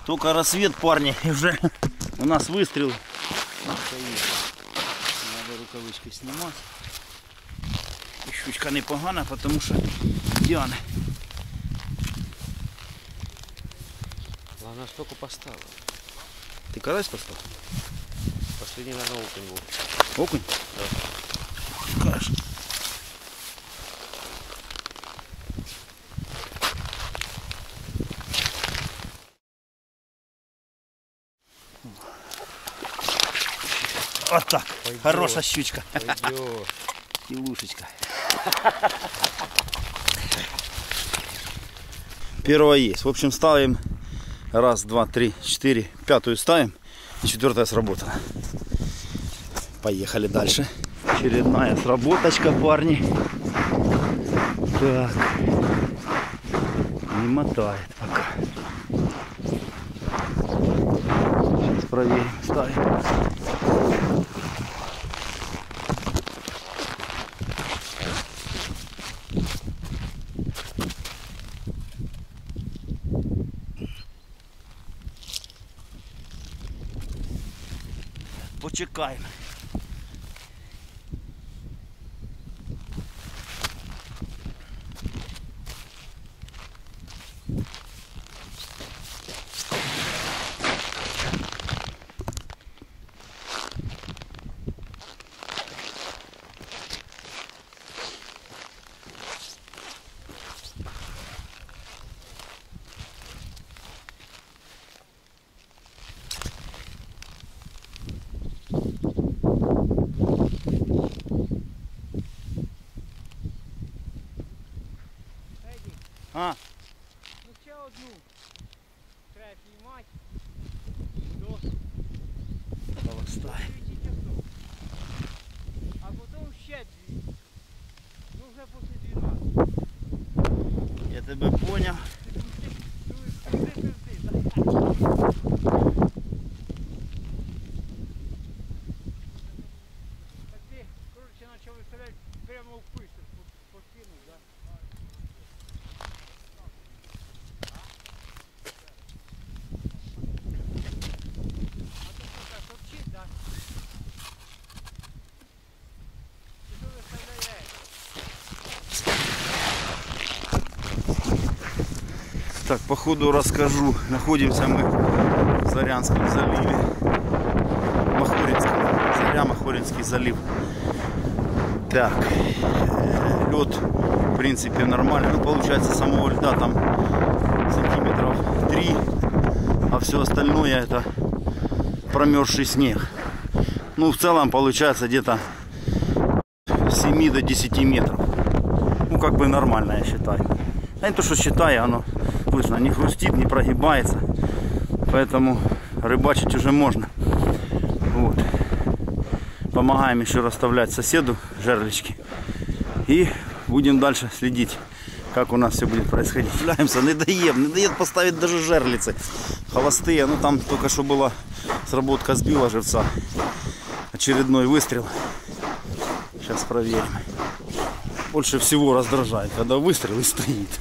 Только рассвет, парни, и уже у нас выстрел. Надо рукавички снимать. І щучка непогана, потому що тяне. Главное, столько поставил. Ты карась поставил? Последний, наверное, окунь был. Окунь? Да. Хорошо. Вот так. Пойдет. Хорошая щучка. Илушечка. Первая есть. В общем, ставим. Раз, два, три, четыре. Пятую ставим. И четвертая сработала. Поехали дальше. Очередная сработочка, парни. Так. Не мотает пока. Сейчас проверим. Ставим. Почекаємо. А? Ну ще одну треба знімати до Полостай. 9 часов. А потім ще дві. Ну вже після 12. Я тебе понял. Так ти, коротше, почав виставляти прямо в писок покинув, так? Так, по ходу расскажу. Находимся мы в Зарянском заливе. Махоринском. Заря-Махоринский залив. Так, лед в принципе нормальный. Ну, получается, самого льда там сантиметров 3, а все остальное это промерзший снег. Ну, в целом получается где-то 7 до 10 метров. Ну, как бы нормально, я считаю. А не то, что считаю, оно слышно, не хрустит, не прогибается. Поэтому рыбачить уже можно. Вот. Помогаем еще расставлять соседу жерлички. И будем дальше следить, как у нас все будет происходить. Являемся, не дает поставить даже жерлицы. Холостые, ну там только что была сработка сбила живца. Очередной выстрел. Сейчас проверим. Больше всего раздражает, когда выстрел и стоит.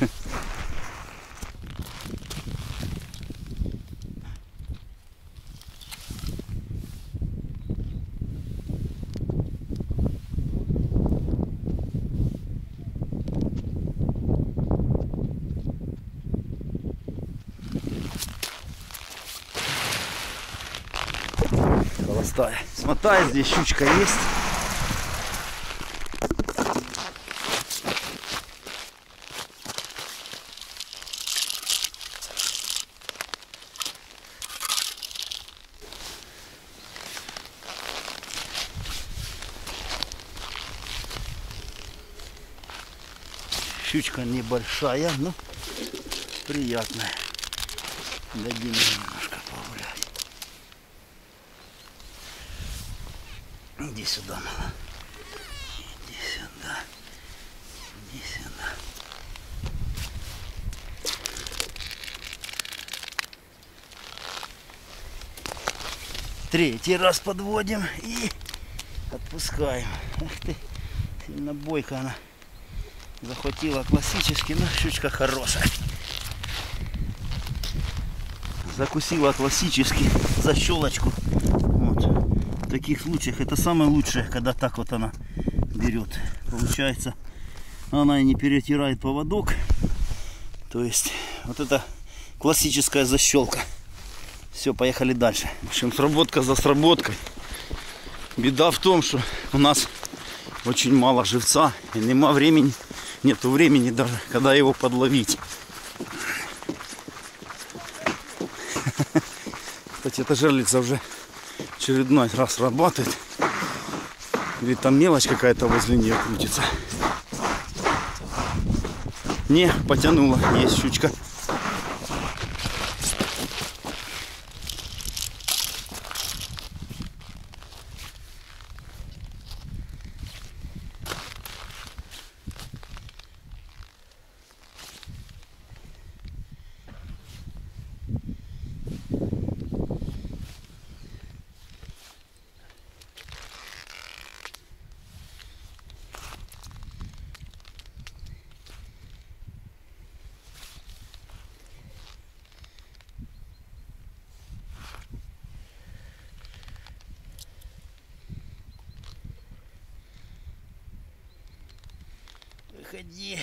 Холостая. Смотай, здесь щучка есть. Щучка небольшая, но приятная. Дадим немножко погулять. Иди сюда, мама. Иди сюда. Иди сюда. Третий раз подводим и отпускаем. Ах ты, сильно бойко она. Захватила классический, но щучка хорошая. закусила классически защелочку. Вот. В таких случаях это самое лучшее, когда так вот она берет. Получается, она и не перетирает поводок. То есть вот это классическая защелка. Все, поехали дальше. В общем, сработка за сработкой. Беда в том, что у нас очень мало живца и нема времени, нету времени даже, когда его подловить. Кстати, эта жерлица уже очередной раз работает. Ведь там мелочь какая-то возле нее крутится. Не, потянула, есть щучка. Выходи.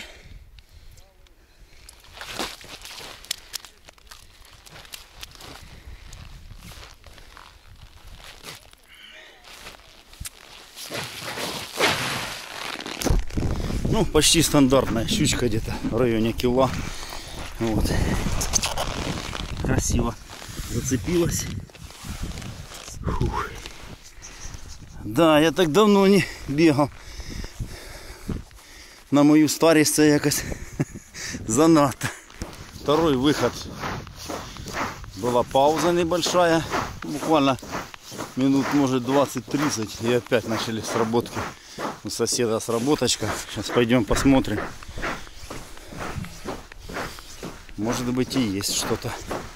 Ну, почти стандартная щучка, где-то в районе кило. Вот. Красиво зацепилась. Фух. Да, я так давно не бегал. На мою старість це якось занадто. Второй выход. Была пауза небольшая. Буквально минут, может, 20-30. И опять начали сработки. У соседа сработочка. Сейчас пойдем посмотрим. Может быть, и есть что-то.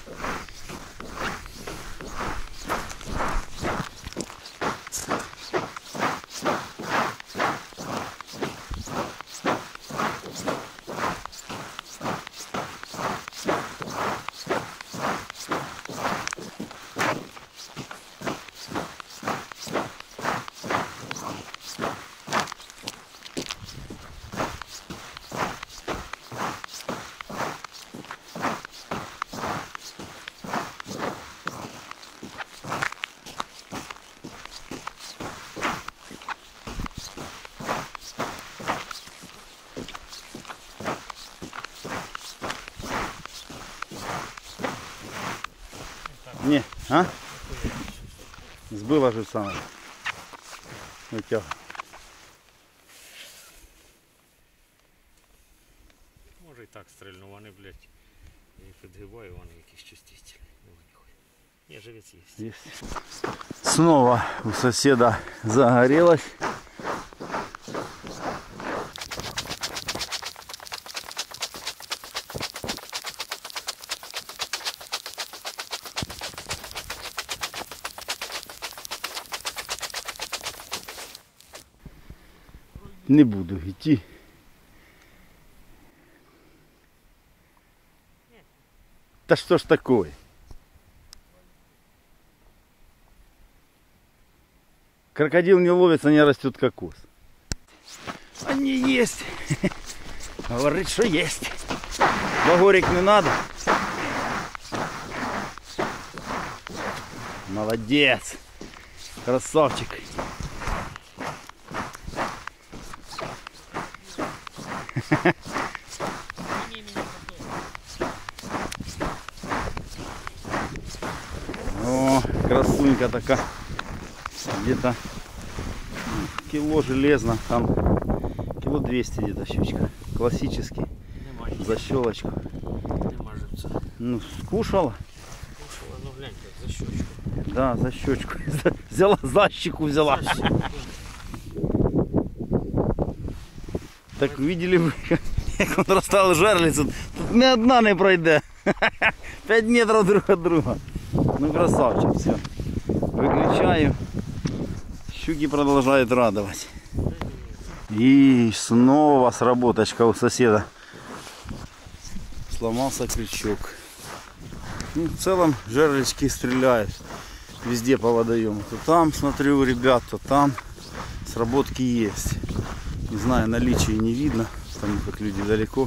Не, а? Збила живця. Витяг. Може і так стрельну, вони, блядь, я підгибаю, вони якісь чувствительні. Не, живець є. Есть. Снова у соседа загорелось. Не буду идти. Да что ж такое? Крокодил не ловится, не растет кокос. Они есть. Говорит, что есть. Багорик не надо. Молодец. Красавчик. О, красунька такая. Где-то кило железно, там кило 200 где-то щучка. Классический. Защелочку. Нема живця. Ну, скушала. Кушала, ну глянь, как за щечку. Да, за щечку. Взяла, за щеку взяла. Так видели вы, как он розставив жерлицю? Тут не одна не пройде. 5 метров друг от друга. Ну красавчик, все. Выключаю. Щуки продолжают радовать. И снова сработочка у соседа. Сломался крючок. Ну, в целом жерлички стреляют везде по водоему. То там, смотрю, ребят, то там сработки есть. Не знаю, наличие не видно, потому как люди далеко.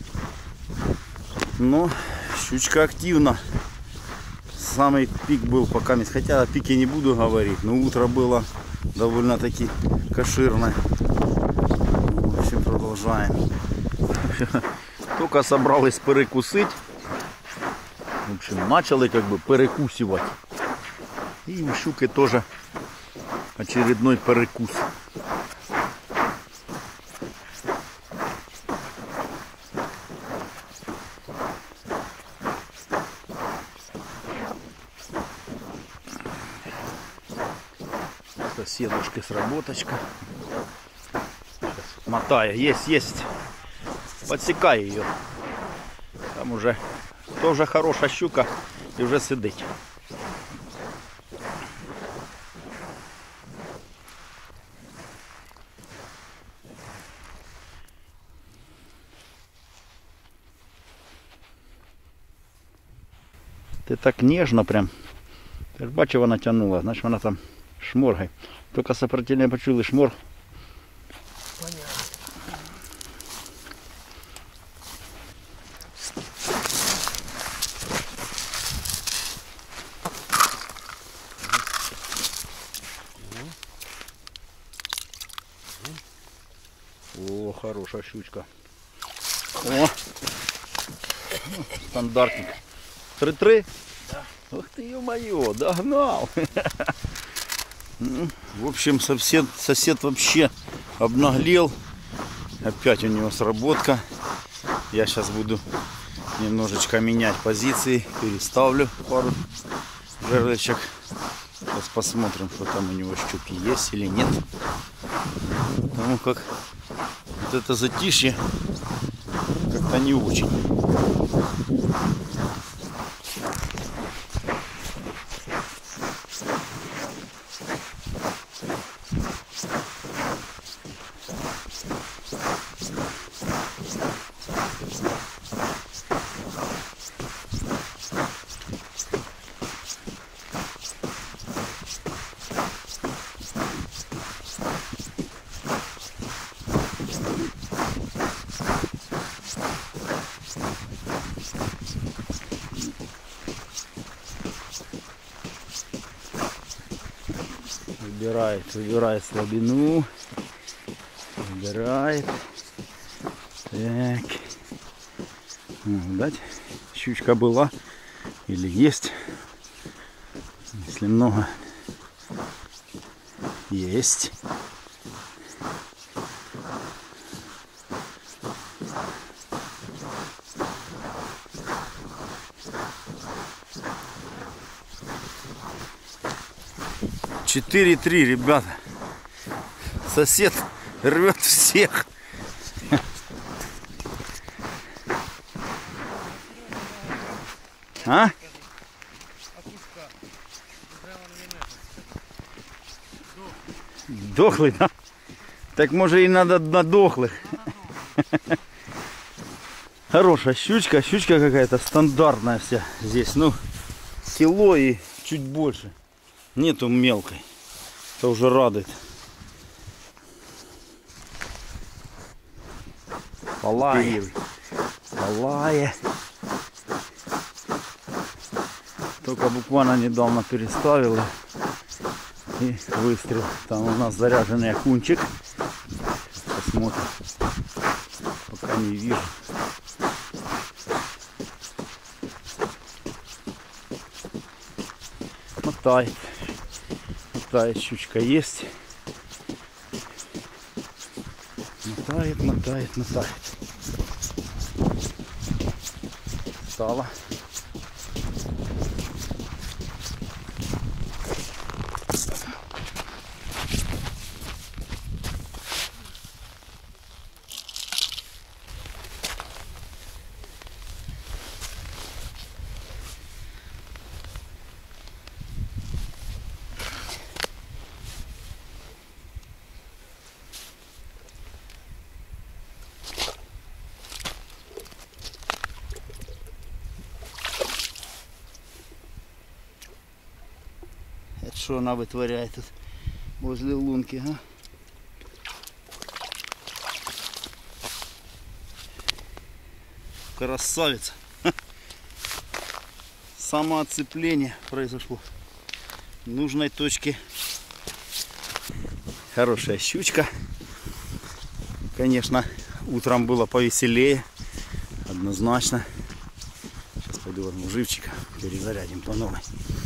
Но щучка активна. Самый пик был пока, хотя о пике не буду говорить, но утро было довольно-таки кошерное. В общем, продолжаем. Только собрались перекусить. В общем, начали как бы перекусывать. И у щуки тоже очередной перекус. Соседушки сработочка. Мотая. Есть. Подсекай ее. Там уже тоже хорошая щука и уже сидить. Ти так ніжно прям. Ти ж бачив, вона тягнула, значить вона там шморгає. Тільки сопротивлення почули шморг. О, хорошая щучка. О, стандартник. 3-3? Да. Ух ты, ё-моё, догнал. В общем, сосед вообще обнаглел. Опять у него сработка. Я сейчас буду немножечко менять позиции. Переставлю пару жерличек. Сейчас посмотрим, что там у него щуки есть или нет. Потому как вот это затишье как-то не очень. Выбирает слабину. Выбирает. Так. Видать, щучка была или есть. Если много, есть. Четыре-3, ребята. Сосед рвет всех. А? Дохлый, да? Так может и надо на дохлых. Хорошая щучка. Щучка какая-то стандартная вся здесь. Ну, кило и чуть больше. Нету мелкой. Это уже радует. Полая. Только буквально недавно переставила. И выстрел. Там у нас заряженный окунчик. Посмотрим. Пока не вижу. Мотает. Мотает, щучка есть. Мотает. Стала. что она вытворяет тут возле лунки, а? Красавица. Самооцепление произошло в нужной точке. Хорошая щучка. Конечно, утром было повеселее. Однозначно. Сейчас пойду возьму живчика, перезарядим по новой.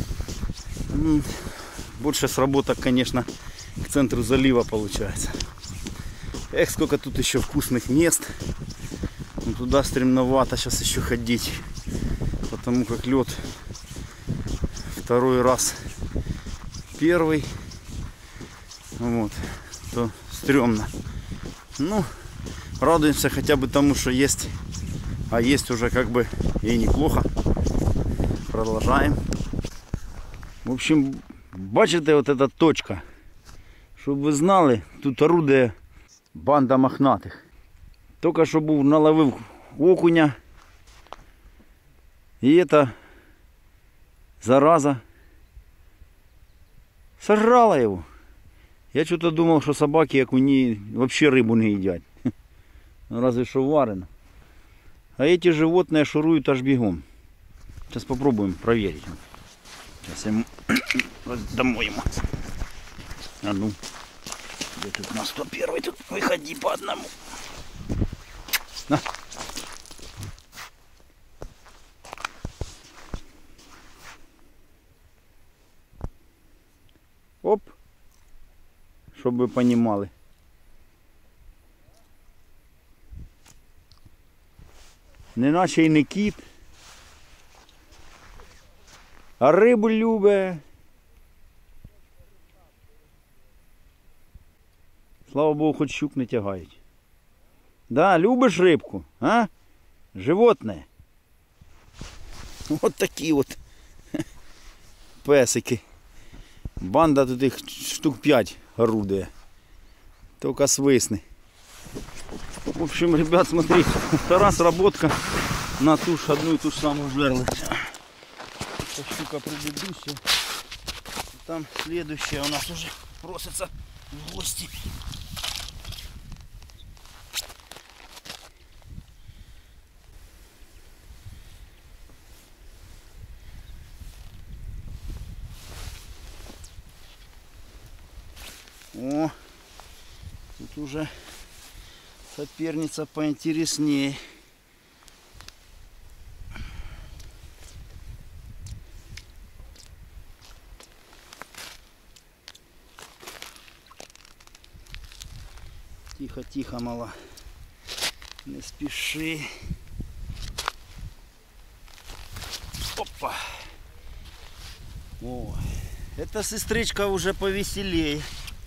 Больше сработок, конечно, к центру залива получается. Эх, сколько тут еще вкусных мест. Но туда стремновато сейчас еще ходить. Потому как лед второй раз первый. Вот. То стрёмно. Ну, радуемся хотя бы тому, что есть. А есть уже как бы и неплохо. Продолжаем. В общем, бачите, вот эта точка. Щоб ви знали, тут орудує банда мохнатих. Тільки що був, наловив окуня. І ця зараза сожрала його. Я что-то думал, что собаки, окуни, вообще рыбу не едят. Разве что варено. А эти животные шуруют аж бегом. Сейчас попробуем проверить. Сейчас я ему домой ему. А ну. Где тут у нас 101-й? Тут выходи по одному. На. Оп. Щоб ви розуміли. Не наче й не кіт. А рибу любить. Слава Богу, хоч щук не тягають. Да, любиш рибку, а? Животне. Вот такі от песики. Банда тут їх штук 5 орудує. Только свисни. В общем, ребят, смотрите, вторая сработка на ту ж одну и ту же самую жерлицу. Эта штука предыдущая. Там следующая у нас уже просится в гости. О, тут уже соперница поинтереснее. Тихо, тихо, мала. Не спеши. Опа. Ой, эта сестричка уже повеселее.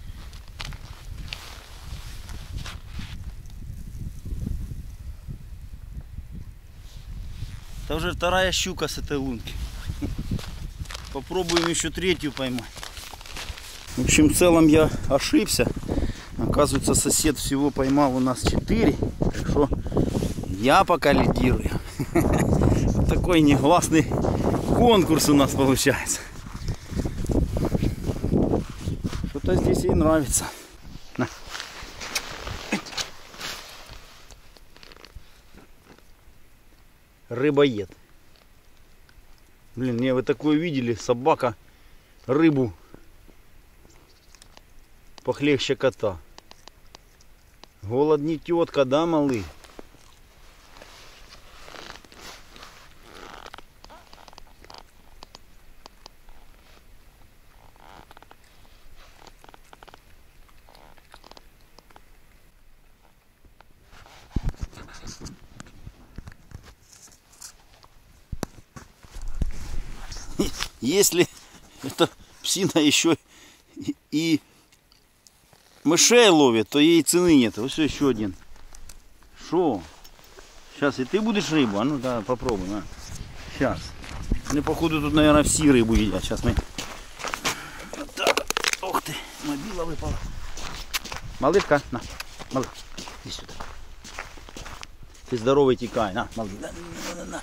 Это уже вторая щука с этой лунки. Попробуем еще третью поймать. В общем, в целом я ошибся. Оказывается, сосед всего поймал у нас 4. Так что я пока лидирую. Такой негласный конкурс у нас получается. Что-то здесь ей нравится. На. Рыбоед. Блин, не, вы такое видели? Собака рыбу похлеще кота. Голод не тетка, да, малый? Если эта псина еще и мышей ловит, то ей цены нет. Вот все, еще один. Шо? Сейчас и ты будешь рыбу? А ну да, попробуй. На. Сейчас. Ну, походу, тут, наверное, все рыбу едят. Сейчас мы... Вот так. Ух ты, мобила выпала. Малышка, на. Малыш, иди сюда. Ты здоровый, текай. На, малыш. На.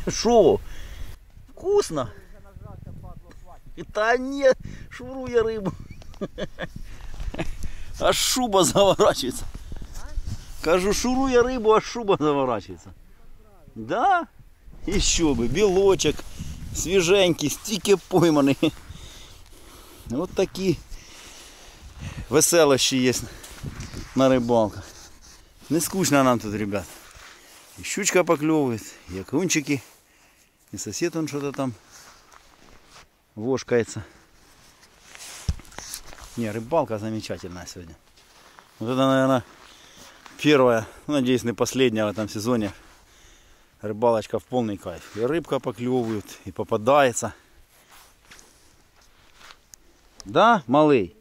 Шо? Вкусно? Та нет, швыру я рыбу. Аж шуба заворачивается. Кажу, шуру я рыбу, аж шуба заворачивается. Да? Еще бы, белочек, свеженький, стики пойманий. Вот такие веселощи есть на рыбалках. Не скучно нам тут, ребят. И щучка поклевывает, и окунчики. И сосед он что-то там вошкается. Не, рыбалка замечательная сегодня. Вот это, наверное, первая, надеюсь, не последняя в этом сезоне рыбалочка в полный кайф. И рыбка поклевывает, и попадается. Да, малый?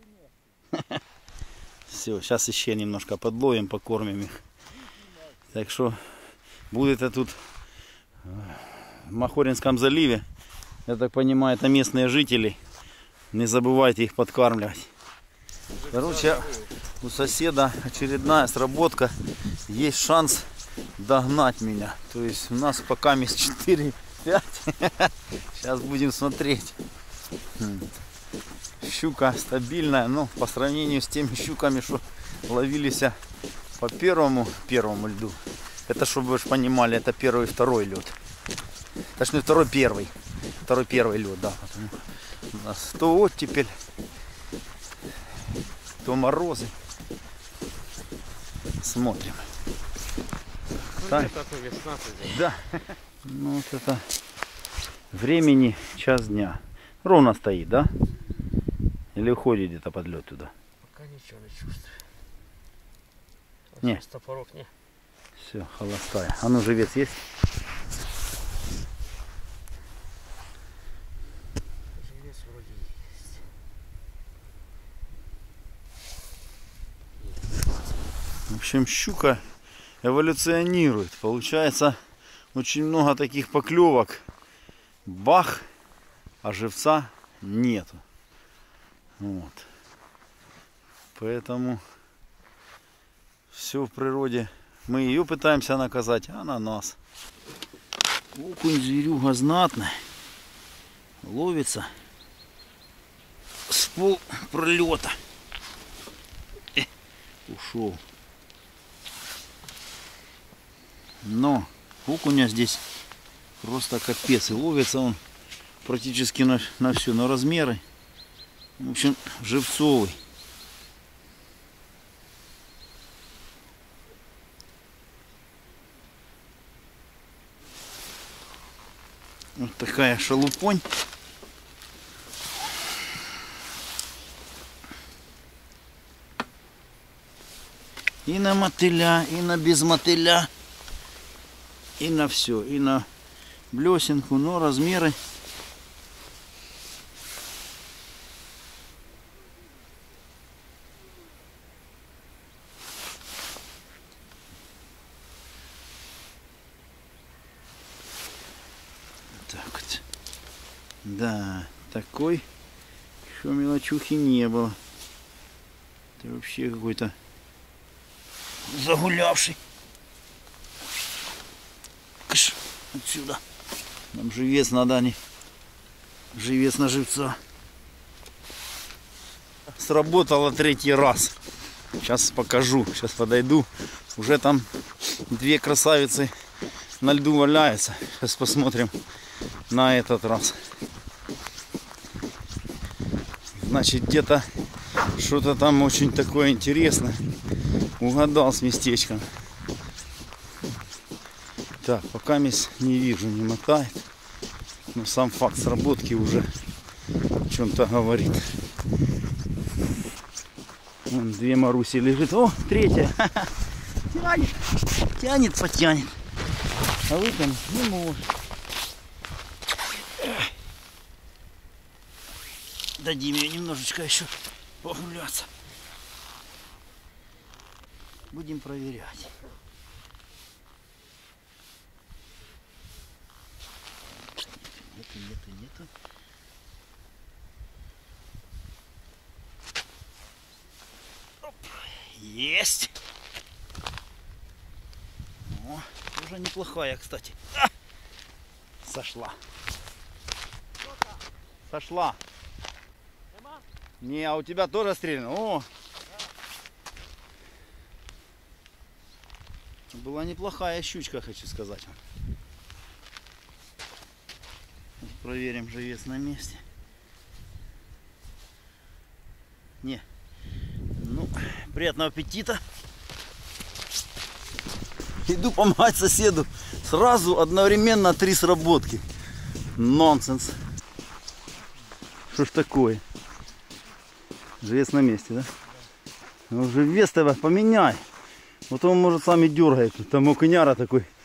Все, сейчас еще немножко подловим, покормим их. Так что будет это тут в Махоринском заливе. Я так понимаю, это местные жители. Не забывайте их подкармливать. Короче, у соседа очередная сработка. Есть шанс догнать меня. То есть у нас пока есть 4-5. Сейчас будем смотреть. Щука стабильная, но по сравнению с теми щуками, что ловились по первому льду. Это, чтобы вы понимали, это первый и второй лед. Точнее, второй первый лед, да. У нас то оттепель, то морозы. Смотрим. Так. Да. Ну вот это времени час дня. Ровно стоит, да? Или уходит где-то под лед туда? Пока ничего не чувствую. Не. Топорок не. Все, холостая. А ну, живец есть? Живец вроде есть. В общем, щука эволюционирует. Получается очень много таких поклевок. Бах, а живца нету. Вот. Поэтому все в природе. Мы ее пытаемся наказать, а она нас. Окунь зверюга знатная. Ловится с полпролета. Ушел. Но окуня здесь просто капец. И ловится он практически на все, на размеры. В общем, живцовый. Вот такая шалупонь. И на мотыля, и на без мотыля, и на все, и на блесенку, но размеры так вот. Да, такой еще мелочухи не было. Это вообще какой-то загулявший. Кыш, отсюда. Нам живец надо, а не живец на живца. Сработало 3-й раз. Сейчас покажу. Сейчас подойду. Уже там 2 красавицы на льду валяются. Сейчас посмотрим на этот раз. Значит, где-то что-то там очень такое интересное. Угадал с местечком. Так, пока не вижу, не мотает. Но сам факт сработки уже о чем-то говорит. Вон 2 Маруси лежит. О, 3-я. Тянет. Тянет, потянет. А вы там не может. Дадим ее немножечко еще погуляться. Будем проверять. Нету. Оп. Есть. О, уже неплохая, кстати. Сошла. Сошла. Не, а у тебя тоже стрельно. О! Была неплохая щучка, хочу сказать вам. Проверим, живец на месте. Не. Ну, приятного аппетита. Иду помогать соседу. Сразу одновременно 3 сработки. Нонсенс. Что ж такое? Живец на месте, да? Ну, живец тебя поменяй. Вот он может сами дергает. Там окуняра такой